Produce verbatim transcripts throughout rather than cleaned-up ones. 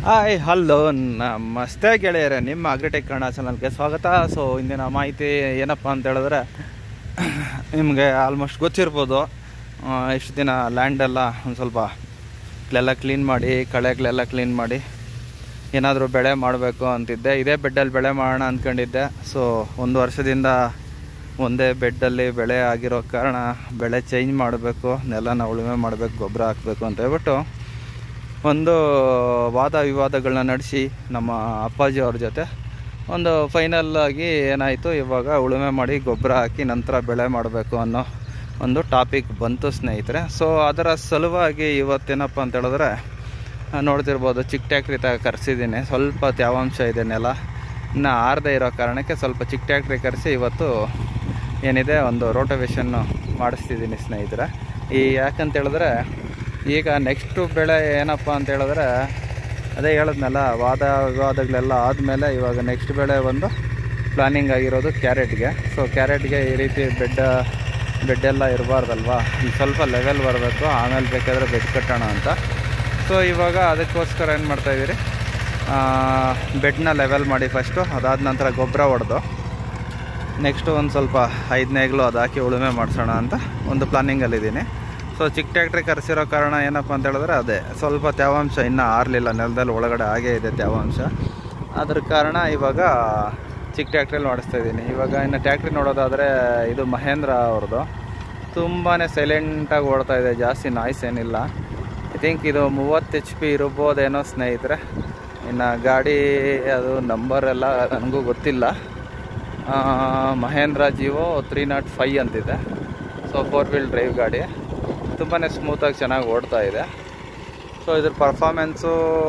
Hi hello ನಮಸ್ತೆ ಗೆಳೆಯರೆ, ನಿಮ್ಮ ಅಗ್ರಿಟೆಕ್ ಕನ್ನಡ ಚಾನಲ್ಗೆ ಸ್ವಾಗತ. ಸೊ ಇಂದಿನ ಮಾಹಿತಿ ಏನಪ್ಪ ಅಂತ ಹೇಳಿದ್ರೆ, ನಿಮಗೆ ಆಲ್ಮೋಸ್ಟ್ ಗೊತ್ತಿರ್ಬೋದು, ಇಷ್ಟು ದಿನ ಲ್ಯಾಂಡೆಲ್ಲ ಒಂದು ಸ್ವಲ್ಪ ಎಲ್ಲ ಕ್ಲೀನ್ ಮಾಡಿ, ಕಳೆಗಳೆಲ್ಲ ಕ್ಲೀನ್ ಮಾಡಿ ಏನಾದರೂ ಬೆಳೆ ಮಾಡಬೇಕು ಅಂತಿದ್ದೆ. ಇದೇ ಬೆಡ್ಡಲ್ಲಿ ಬೆಳೆ ಮಾಡೋಣ ಅಂದ್ಕೊಂಡಿದ್ದೆ. ಸೊ ಒಂದು ವರ್ಷದಿಂದ ಒಂದೇ ಬೆಡ್ಡಲ್ಲಿ ಬೆಳೆ ಆಗಿರೋ ಕಾರಣ ಬೆಳೆ ಚೇಂಜ್ ಮಾಡಬೇಕು, ನೆಲನ ಉಳುಮೆ ಮಾಡಬೇಕು, ಗೊಬ್ಬರ ಹಾಕಬೇಕು ಅಂತ ಹೇಳ್ಬಿಟ್ಟು ಒಂದು ವಾದ ವಿವಾದಗಳನ್ನ ನಡೆಸಿ ನಮ್ಮ ಅಪ್ಪಾಜಿ ಅವ್ರ ಜೊತೆ ಒಂದು ಫೈನಲ್ ಆಗಿ ಏನಾಯಿತು, ಇವಾಗ ಉಳುಮೆ ಮಾಡಿ ಗೊಬ್ಬರ ಹಾಕಿ ನಂತರ ಬೆಳೆ ಮಾಡಬೇಕು ಅನ್ನೋ ಒಂದು ಟಾಪಿಕ್ ಬಂತು ಸ್ನೇಹಿತರೆ. ಸೊ ಅದರ ಸಲುವಾಗಿ ಇವತ್ತೇನಪ್ಪ ಅಂತ ಹೇಳಿದ್ರೆ, ನೋಡ್ತಿರ್ಬೋದು ಚಿಕ್ಕ ಟ್ಯಾಕ್ಟ್ರಿ ತ ಕರೆಸಿದ್ದೀನಿ. ಸ್ವಲ್ಪ ತೇವಾಂಶ ಇದೆ, ನೆಲ ಇನ್ನು ಆರದೇ ಇರೋ ಕಾರಣಕ್ಕೆ ಸ್ವಲ್ಪ ಚಿಕ್ಕ ಟ್ಯಾಕ್ಟ್ರಿ ಕರೆಸಿ ಇವತ್ತು ಏನಿದೆ ಒಂದು ರೋಟೋವೇಷನ್ನು ಮಾಡಿಸ್ತಿದ್ದೀನಿ ಸ್ನೇಹಿತರೆ. ಈ ಯಾಕಂತ ಹೇಳಿದ್ರೆ, ಈಗ ನೆಕ್ಸ್ಟು ಬೆಳೆ ಏನಪ್ಪ ಅಂತ ಹೇಳಿದ್ರೆ, ಅದೇ ಹೇಳಿದ್ನಲ್ಲ, ವಾದ ವಿವಾದಗಳೆಲ್ಲ ಆದಮೇಲೆ ಇವಾಗ ನೆಕ್ಸ್ಟ್ ಬೆಳೆ ಒಂದು ಪ್ಲಾನಿಂಗ್ ಆಗಿರೋದು ಕ್ಯಾರೆಟ್ಗೆ. ಸೊ ಕ್ಯಾರೆಟ್ಗೆ ಈ ರೀತಿ ಬೆಡ್ ಬೆಡ್ಡೆಲ್ಲ ಇರಬಾರ್ದಲ್ವಾ, ಸ್ವಲ್ಪ ಲೆವೆಲ್ ಬರಬೇಕು, ಆಮೇಲೆ ಬೇಕಾದರೆ ಬೆಡ್ ಕಟ್ಟೋಣ ಅಂತ. ಸೊ ಇವಾಗ ಅದಕ್ಕೋಸ್ಕರ ಏನು ಮಾಡ್ತಾಯಿದ್ದೀರಿ, ಬೆಡ್ನ ಲೆವೆಲ್ ಮಾಡಿ ಫಸ್ಟು, ಅದಾದ ನಂತರ ಗೊಬ್ಬರ ಹೊಡೆದು ನೆಕ್ಸ್ಟು ಒಂದು ಸ್ವಲ್ಪ ಐದನೇಗ್ಲು ಅದು ಹಾಕಿ ಉಳುಮೆ ಮಾಡಿಸೋಣ ಅಂತ ಒಂದು ಪ್ಲಾನಿಂಗಲ್ಲಿದ್ದೀನಿ. ಸೊ ಚಿಕ್ಕ ಟ್ಯಾಕ್ಟ್ರಿ ಕರೆಸಿರೋ ಕಾರಣ ಏನಪ್ಪ ಅಂತ ಹೇಳಿದ್ರೆ, ಅದೇ ಸ್ವಲ್ಪ ತೇವಾಂಶ ಇನ್ನೂ ಆರಲಿಲ್ಲ, ನೆಲದಲ್ಲಿ ಒಳಗಡೆ ಹಾಗೇ ಇದೆ ತೇವಾಂಶ. ಅದ್ರ ಕಾರಣ ಇವಾಗ ಚಿಕ್ಕ ಟ್ಯಾಕ್ಟ್ರಿಯಲ್ಲಿ ಮಾಡಿಸ್ತಾಯಿದ್ದೀನಿ. ಇವಾಗ ಇನ್ನು ಟ್ಯಾಕ್ಟ್ರಿ ನೋಡೋದಾದರೆ, ಇದು ಮಹೇಂದ್ರ ಅವ್ರದ್ದು, ತುಂಬಾ ಸೈಲೆಂಟಾಗಿ ಓಡ್ತಾ ಇದೆ, ಜಾಸ್ತಿ ನಾಯ್ಸ್ ಏನಿಲ್ಲ. ಐ ಥಿಂಕ್ ಇದು ಮೂವತ್ತು ಎಚ್ ಪಿ ಇರ್ಬೋದೇನೋ ಸ್ನೇಹಿತರೆ. ಇನ್ನು ಗಾಡಿ ಅದು ನಂಬರೆಲ್ಲ ನನಗೂ ಗೊತ್ತಿಲ್ಲ. Mahindra Jivo three naught five ಅಂತಿದೆ. ಸೊ ಫೋರ್ ವೀಲ್ ಡ್ರೈವ್ ಗಾಡಿ, ತುಂಬಾ ಸ್ಮೂತಾಗಿ ಚೆನ್ನಾಗಿ ಓಡ್ತಾ ಇದೆ. ಸೊ ಇದ್ರ ಪರ್ಫಾಮೆನ್ಸು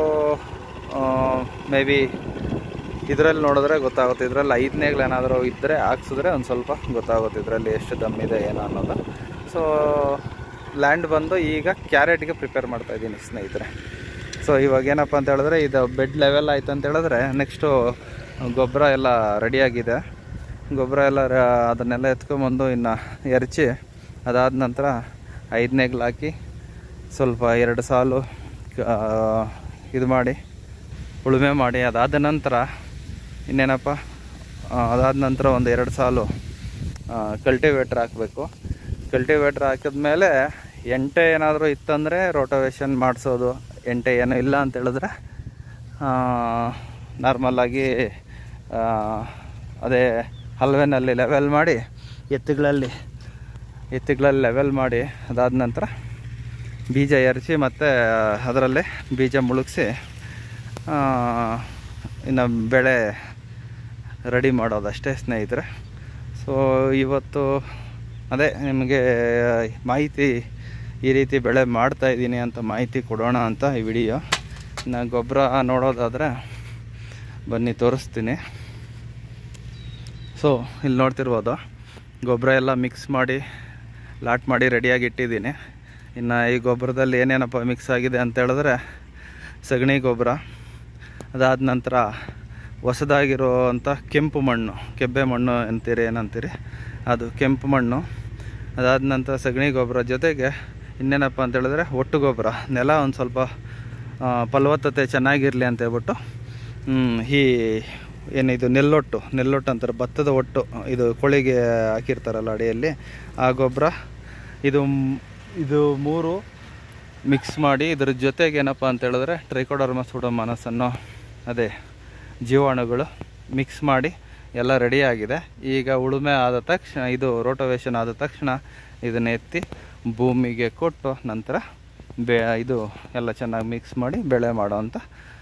ಮೇ ಬಿ ಇದರಲ್ಲಿ ನೋಡಿದ್ರೆ ಗೊತ್ತಾಗುತ್ತೆ. ಇದರಲ್ಲಿ ಐದನೇಗಳು ಏನಾದರೂ ಇದ್ದರೆ ಹಾಕ್ಸಿದ್ರೆ ಒಂದು ಸ್ವಲ್ಪ ಗೊತ್ತಾಗುತ್ತೆ ಇದರಲ್ಲಿ ಎಷ್ಟು ದಮ್ಮಿದೆ ಏನೋ ಅನ್ನೋದು. ಸೊ ಲ್ಯಾಂಡ್ ಬಂದು ಈಗ ಕ್ಯಾರೆಟ್ಗೆ ಪ್ರಿಪೇರ್ ಮಾಡ್ತಾಯಿದ್ದೀನಿ ಸ್ನೇಹಿತರೆ. ಸೊ ಇವಾಗ ಏನಪ್ಪ ಅಂತ ಹೇಳಿದ್ರೆ, ಇದು ಬೆಡ್ ಲೆವೆಲ್ ಆಯ್ತು ಅಂತ ಹೇಳಿದ್ರೆ, ನೆಕ್ಸ್ಟು ಗೊಬ್ಬರ ಎಲ್ಲ ರೆಡಿಯಾಗಿದೆ. ಗೊಬ್ಬರ ಎಲ್ಲ ಅದನ್ನೆಲ್ಲ ಎತ್ಕೊಂಬಂದು ಇನ್ನು ಎರಚಿ, ಅದಾದ ನಂತರ ಐದನೇಗ್ಲು ಹಾಕಿ ಸ್ವಲ್ಪ ಎರಡು ಸಾಲು ಇದು ಮಾಡಿ ಉಳುಮೆ ಮಾಡಿ, ಅದಾದ ನಂತರ ಇನ್ನೇನಪ್ಪ, ಅದಾದ ನಂತರ ಒಂದು ಎರಡು ಸಾಲು ಕಲ್ಟಿವೇಟ್ರ್ ಹಾಕಬೇಕು. ಕಲ್ಟಿವೇಟ್ರ್ ಹಾಕಿದ್ಮೇಲೆ ಎಂಟೆ ಏನಾದರೂ ಇತ್ತಂದರೆ ರೋಟೋವೇಷನ್ ಮಾಡಿಸೋದು, ಎಂಟೆ ಏನೂ ಇಲ್ಲ ಅಂತ ಹೇಳಿದ್ರೆ ನಾರ್ಮಲ್ಲಾಗಿ ಅದೇ ಹಲ್ವೆನಲ್ಲಿ ಲೆವೆಲ್ ಮಾಡಿ, ಎತ್ತುಗಳಲ್ಲಿ ಎತ್ತುಗಳಲ್ಲಿ ಲೆವೆಲ್ ಮಾಡಿ, ಅದಾದ ನಂತರ ಬೀಜ ಎರಚಿ ಮತ್ತು ಅದರಲ್ಲೇ ಬೀಜ ಮುಳುಗಿಸಿ ಇನ್ನು ಬೆಳೆ ರೆಡಿ ಮಾಡೋದಷ್ಟೇ ಸ್ನೇಹಿತರೆ. ಸೊ ಇವತ್ತು ಅದೇ ನಿಮಗೆ ಮಾಹಿತಿ, ಈ ರೀತಿ ಬೆಳೆ ಮಾಡ್ತಾಯಿದ್ದೀನಿ ಅಂತ ಮಾಹಿತಿ ಕೊಡೋಣ ಅಂತ ಈ ವಿಡಿಯೋ. ಇನ್ನು ಗೊಬ್ಬರ ನೋಡೋದಾದರೆ ಬನ್ನಿ ತೋರಿಸ್ತೀನಿ. ಸೊ ಇಲ್ಲಿ ನೋಡ್ತಿರ್ಬೋದು, ಗೊಬ್ಬರ ಎಲ್ಲ ಮಿಕ್ಸ್ ಮಾಡಿ ಲಾಟ್ ಮಾಡಿ ರೆಡಿಯಾಗಿ ಇಟ್ಟಿದ್ದೀನಿ. ಇನ್ನು ಈ ಗೊಬ್ಬರದಲ್ಲಿ ಏನೇನಪ್ಪ ಮಿಕ್ಸ್ ಆಗಿದೆ ಅಂತ ಹೇಳಿದ್ರೆ, ಸಗಣಿ ಗೊಬ್ಬರ, ಅದಾದ ನಂತರ ಹೊಸದಾಗಿರುವಂಥ ಕೆಂಪು ಮಣ್ಣು, ಕೆಬ್ಬೆ ಮಣ್ಣು ಅಂತೀರಿ ಏನಂತೀರಿ, ಅದು ಕೆಂಪು ಮಣ್ಣು, ಅದಾದ ನಂತರ ಸಗಣಿ ಗೊಬ್ಬರ ಜೊತೆಗೆ ಇನ್ನೇನಪ್ಪ ಅಂತ ಹೇಳಿದ್ರೆ ಒಟ್ಟು ಗೊಬ್ಬರ. ನೆಲ ಒಂದು ಸ್ವಲ್ಪ ಫಲವತ್ತತೆ ಚೆನ್ನಾಗಿರಲಿ ಅಂತ ಹೇಳ್ಬಿಟ್ಟು ಈ ಏನಿದು ನೆಲ್ಲೊಟ್ಟು ನೆಲ್ಲೊಟ್ಟು ಅಂತಾರೆ, ಭತ್ತದ ಒಟ್ಟು, ಇದು ಕೋಳಿಗೆ ಹಾಕಿರ್ತಾರಲ್ಲ ಅಡಿಯಲ್ಲಿ, ಆ ಗೊಬ್ಬರ ಇದು ಇದು ಮೂರು ಮಿಕ್ಸ್ ಮಾಡಿ, ಇದ್ರ ಜೊತೆಗೆ ಏನಪ್ಪ ಅಂತ ಹೇಳಿದ್ರೆ ಟ್ರೈಕೋಡರ್ಮಾ ಸೂಡೋಮೋನಾಸ್ ಅನ್ನೋ ಅದೇ ಜೀವಾಣುಗಳು ಮಿಕ್ಸ್ ಮಾಡಿ ಎಲ್ಲ ರೆಡಿಯಾಗಿದೆ. ಈಗ ಉಳುಮೆ ಆದ ತಕ್ಷಣ, ಇದು ರೋಟೋವೇಷನ್ ಆದ ತಕ್ಷಣ ಇದನ್ನು ಎತ್ತಿ ಭೂಮಿಗೆ ಕೊಟ್ಟು ನಂತರ ಬೆ ಇದು ಎಲ್ಲ ಚೆನ್ನಾಗಿ ಮಿಕ್ಸ್ ಮಾಡಿ ಬೆಳೆ ಮಾಡೋ ಅಂತ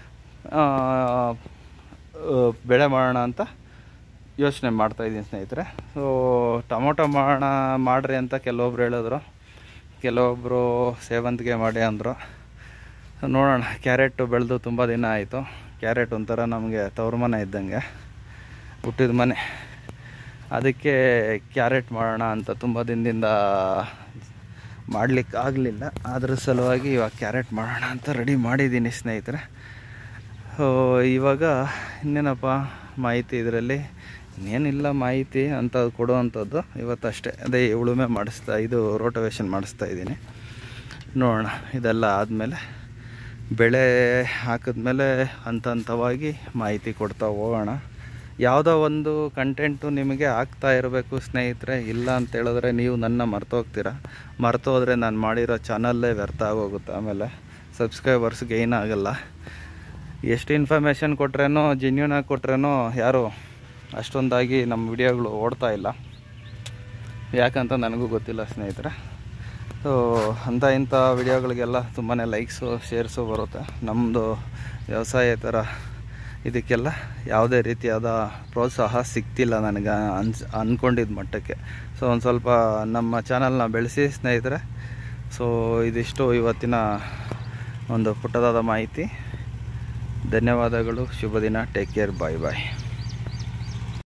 ಬೆಳೆ ಮಾಡೋಣ ಅಂತ ಯೋಚನೆ ಮಾಡ್ತಾಯಿದ್ದೀನಿ ಸ್ನೇಹಿತರೆ. ಸೊ ಟೊಮೊಟೊ ಮಾಡೋಣ ಮಾಡಿರಿ ಅಂತ ಕೆಲವೊಬ್ರು ಹೇಳಿದ್ರು, ಕೆಲವೊಬ್ಬರು ಸೇವಂತಿಗೆ ಮಾಡಿ ಅಂದರು. ನೋಡೋಣ, ಕ್ಯಾರೆಟು ಬೆಳೆದು ತುಂಬ ದಿನ ಆಯಿತು. ಕ್ಯಾರೆಟ್ ಒಂಥರ ನಮಗೆ ತವ್ರ ಮನೆ ಇದ್ದಂಗೆ, ಹುಟ್ಟಿದ ಮನೆ, ಅದಕ್ಕೆ ಕ್ಯಾರೆಟ್ ಮಾಡೋಣ ಅಂತ ತುಂಬ ದಿನದಿಂದ ಮಾಡಲಿಕ್ಕೆ ಆಗಲಿಲ್ಲ. ಅದ್ರ ಸಲುವಾಗಿ ಇವಾಗ ಕ್ಯಾರೆಟ್ ಮಾಡೋಣ ಅಂತ ರೆಡಿ ಮಾಡಿದ್ದೀನಿ ಸ್ನೇಹಿತರೆ. ಇವಾಗ ಇನ್ನೇನಪ್ಪ ಮಾಹಿತಿ, ಇದರಲ್ಲಿ ಇನ್ನೇನಿಲ್ಲ ಮಾಹಿತಿ ಅಂತ ಕೊಡುವಂಥದ್ದು ಇವತ್ತಷ್ಟೇ. ಅದೇ ಉಳುಮೆ ಮಾಡಿಸ್ತಾ, ಇದು ರೋಟೋವೇಷನ್ ಮಾಡಿಸ್ತಾ ಇದ್ದೀನಿ. ನೋಡೋಣ, ಇದೆಲ್ಲ ಆದಮೇಲೆ ಬೆಳೆ ಹಾಕಿದ್ಮೇಲೆ ಹಂತ ಹಂತವಾಗಿ ಮಾಹಿತಿ ಕೊಡ್ತಾ ಹೋಗೋಣ. ಯಾವುದೋ ಒಂದು ಕಂಟೆಂಟು ನಿಮಗೆ ಆಗ್ತಾ ಇರಬೇಕು ಸ್ನೇಹಿತರೆ. ಇಲ್ಲ ಅಂತ ಹೇಳಿದ್ರೆ ನೀವು ನನ್ನ ಮರ್ತೋಗ್ತೀರ. ಮರ್ತೋದ್ರೆ ನಾನು ಮಾಡಿರೋ ಚಾನಲ್ಲೇ ವ್ಯರ್ಥ ಆಗೋಗುತ್ತೆ. ಆಮೇಲೆ ಸಬ್ಸ್ಕ್ರೈಬರ್ಸ್ ಗೈನ್ ಆಗಲ್ಲ. ಎಷ್ಟು ಇನ್ಫಾರ್ಮೇಷನ್ ಕೊಟ್ರೇನೋ ಜೆನ್ಯೂನ್ ಆಗಿ ಕೊಟ್ರೇನೋ ಯಾರು ಅಷ್ಟೊಂದಾಗಿ ನಮ್ಮ ವಿಡಿಯೋಗಳು ಓಡ್ತಾ ಇಲ್ಲ. ಯಾಕಂತ ನನಗೂ ಗೊತ್ತಿಲ್ಲ ಸ್ನೇಹಿತರೆ. ಸೊ ಅಂಥ ಇಂಥ ವಿಡಿಯೋಗಳಿಗೆಲ್ಲ ತುಂಬಾ ಲೈಕ್ಸು ಶೇರ್ಸು ಬರುತ್ತೆ. ನಮ್ಮದು ವ್ಯವಸಾಯೇತರ ಇದಕ್ಕೆಲ್ಲ ಯಾವುದೇ ರೀತಿಯಾದ ಪ್ರೋತ್ಸಾಹ ಸಿಗ್ತಿಲ್ಲ ನನಗೆ ಅನ್ಸ್ ಅಂದ್ಕೊಂಡಿದ್ದ ಮಟ್ಟಕ್ಕೆ. ಸೊ ಒಂದು ಸ್ವಲ್ಪ ನಮ್ಮ ಚಾನಲ್ನ ಬೆಳೆಸಿ ಸ್ನೇಹಿತರೆ. ಸೊ ಇದಿಷ್ಟು ಇವತ್ತಿನ ಒಂದು ಪುಟ್ಟದಾದ ಮಾಹಿತಿ. ಧನ್ಯವಾದಗಳು. ಶುಭ ದಿನ. Take care. ಬಾಯ್ ಬಾಯ್.